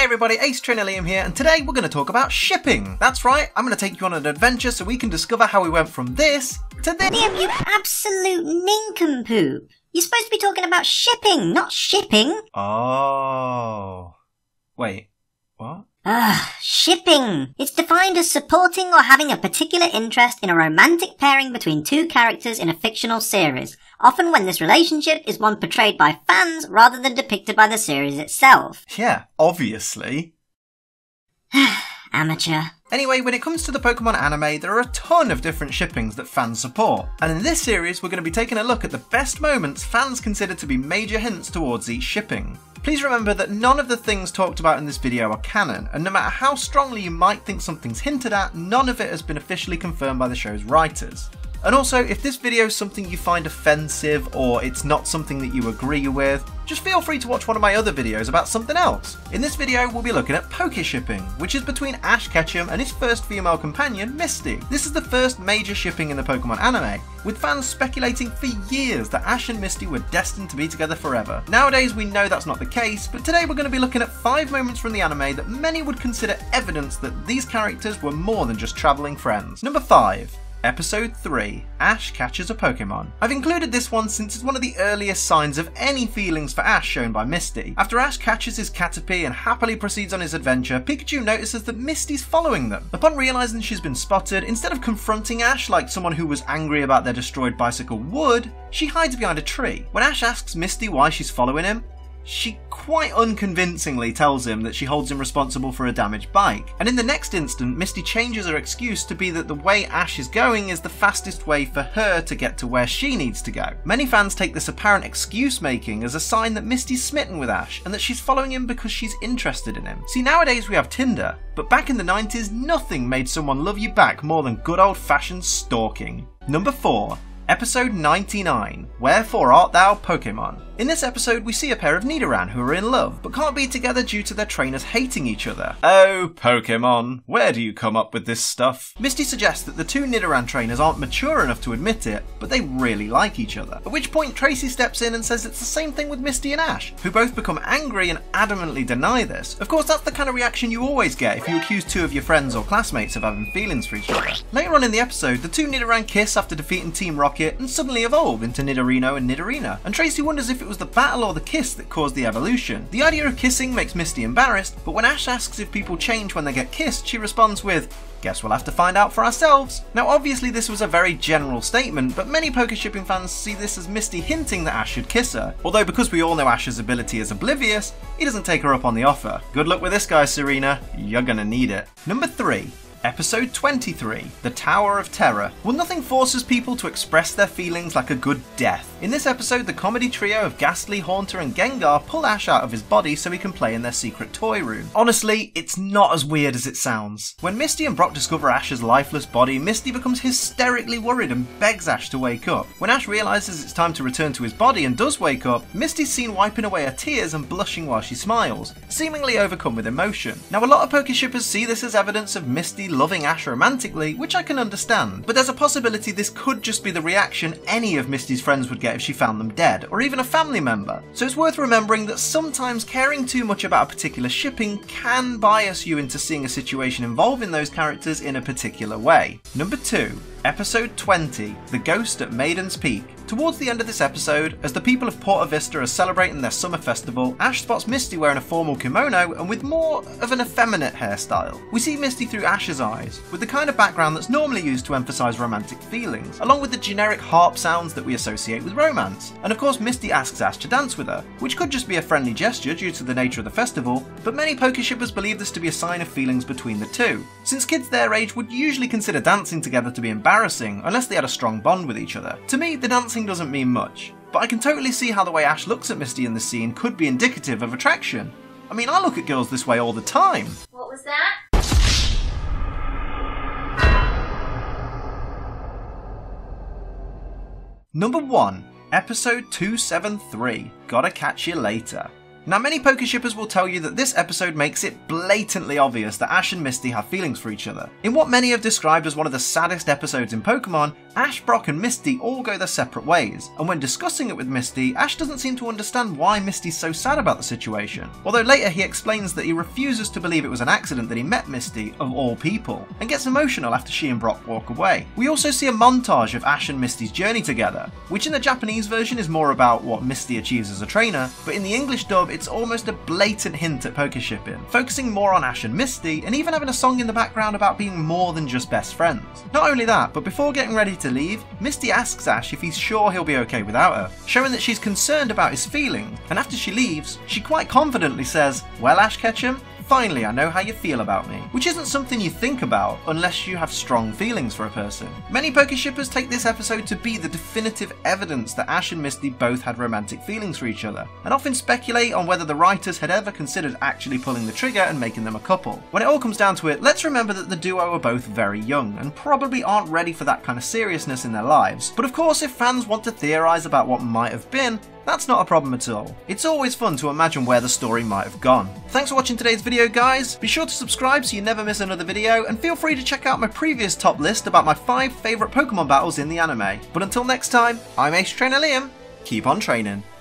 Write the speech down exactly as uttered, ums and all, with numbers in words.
everybody, Ace Trainer Liam here, and today we're going to talk about shipping. That's right, I'm going to take you on an adventure so we can discover how we went from this to this. Liam, you absolute nincompoop. You're supposed to be talking about shipping, not shipping. Oh. Wait, what? Ugh, shipping. It's defined as supporting or having a particular interest in a romantic pairing between two characters in a fictional series, often when this relationship is one portrayed by fans rather than depicted by the series itself. Yeah, obviously. Amateur. Anyway, when it comes to the Pokemon anime, there are a ton of different shippings that fans support. And in this series, we're going to be taking a look at the best moments fans consider to be major hints towards each shipping. Please remember that none of the things talked about in this video are canon, and no matter how strongly you might think something's hinted at, none of it has been officially confirmed by the show's writers. And also, if this video is something you find offensive or it's not something that you agree with, just feel free to watch one of my other videos about something else. In this video, we'll be looking at Poke shipping, which is between Ash Ketchum and his first female companion, Misty. This is the first major shipping in the Pokemon anime, with fans speculating for years that Ash and Misty were destined to be together forever. Nowadays, we know that's not the case, but today we're going to be looking at five moments from the anime that many would consider evidence that these characters were more than just travelling friends. Number five. Episode three, Ash Catches a Pokemon. I've included this one since it's one of the earliest signs of any feelings for Ash shown by Misty. After Ash catches his Caterpie and happily proceeds on his adventure, Pikachu notices that Misty's following them. Upon realising she's been spotted, instead of confronting Ash like someone who was angry about their destroyed bicycle would, she hides behind a tree. When Ash asks Misty why she's following him, she quite unconvincingly tells him that she holds him responsible for a damaged bike. And in the next instant, Misty changes her excuse to be that the way Ash is going is the fastest way for her to get to where she needs to go. Many fans take this apparent excuse making as a sign that Misty's smitten with Ash and that she's following him because she's interested in him. See, nowadays we have Tinder, but back in the nineties, nothing made someone love you back more than good old fashioned stalking. Number four. Episode ninety-nine, Wherefore Art Thou, Pokemon? In this episode, we see a pair of Nidoran who are in love, but can't be together due to their trainers hating each other. Oh, Pokemon, where do you come up with this stuff? Misty suggests that the two Nidoran trainers aren't mature enough to admit it, but they really like each other. At which point, Tracy steps in and says it's the same thing with Misty and Ash, who both become angry and adamantly deny this. Of course, that's the kind of reaction you always get if you accuse two of your friends or classmates of having feelings for each other. Later on in the episode, the two Nidoran kiss after defeating Team Rocket and suddenly evolve into Nidorino and Nidorina, and Tracy wonders if it was the battle or the kiss that caused the evolution. The idea of kissing makes Misty embarrassed, but when Ash asks if people change when they get kissed, she responds with, "Guess we'll have to find out for ourselves." Now obviously this was a very general statement, but many Poke shipping fans see this as Misty hinting that Ash should kiss her. Although because we all know Ash's ability is oblivious, he doesn't take her up on the offer. Good luck with this guy, Serena. You're gonna need it. Number three. Episode twenty-three, The Tower of Terror. Well, nothing forces people to express their feelings like a good death. In this episode, the comedy trio of Ghastly, Haunter and Gengar pull Ash out of his body so he can play in their secret toy room. Honestly, it's not as weird as it sounds. When Misty and Brock discover Ash's lifeless body, Misty becomes hysterically worried and begs Ash to wake up. When Ash realises it's time to return to his body and does wake up, Misty's seen wiping away her tears and blushing while she smiles, seemingly overcome with emotion. Now a lot of Poke shippers see this as evidence of Misty loving Ash romantically, which I can understand, but there's a possibility this could just be the reaction any of Misty's friends would get if she found them dead, or even a family member. So it's worth remembering that sometimes caring too much about a particular shipping can bias you into seeing a situation involving those characters in a particular way. Number two. Episode twenty, The Ghost at Maiden's Peak. Towards the end of this episode, as the people of Porta Vista are celebrating their summer festival, Ash spots Misty wearing a formal kimono and with more of an effeminate hairstyle. We see Misty through Ash's eyes, with the kind of background that's normally used to emphasise romantic feelings, along with the generic harp sounds that we associate with romance. And of course Misty asks Ash to dance with her, which could just be a friendly gesture due to the nature of the festival, but many Poke shippers believe this to be a sign of feelings between the two, since kids their age would usually consider dancing together to be embarrassing unless they had a strong bond with each other. To me, the dancing doesn't mean much, but I can totally see how the way Ash looks at Misty in this scene could be indicative of attraction. I mean, I look at girls this way all the time. What was that? Number one. Episode two seventy-three, Gotta Catch You Later. Now, many Poké shippers will tell you that this episode makes it blatantly obvious that Ash and Misty have feelings for each other. In what many have described as one of the saddest episodes in Pokemon, Ash, Brock and Misty all go their separate ways, and when discussing it with Misty, Ash doesn't seem to understand why Misty's so sad about the situation, although later he explains that he refuses to believe it was an accident that he met Misty, of all people, and gets emotional after she and Brock walk away. We also see a montage of Ash and Misty's journey together, which in the Japanese version is more about what Misty achieves as a trainer, but in the English dub it's almost a blatant hint at Poké shipping, focusing more on Ash and Misty, and even having a song in the background about being more than just best friends. Not only that, but before getting ready to leave, Misty asks Ash if he's sure he'll be okay without her, showing that she's concerned about his feelings, and after she leaves, she quite confidently says, "Well, Ash Ketchum, finally I know how you feel about me," which isn't something you think about unless you have strong feelings for a person. Many Poké shippers take this episode to be the definitive evidence that Ash and Misty both had romantic feelings for each other, and often speculate on whether the writers had ever considered actually pulling the trigger and making them a couple. When it all comes down to it, let's remember that the duo are both very young, and probably aren't ready for that kind of seriousness in their lives, but of course if fans want to theorise about what might have been, that's not a problem at all. It's always fun to imagine where the story might have gone. Thanks for watching today's video, guys. Be sure to subscribe so you never miss another video, and feel free to check out my previous top list about my five favourite Pokemon battles in the anime. But until next time, I'm Ace Trainer Liam. Keep on training.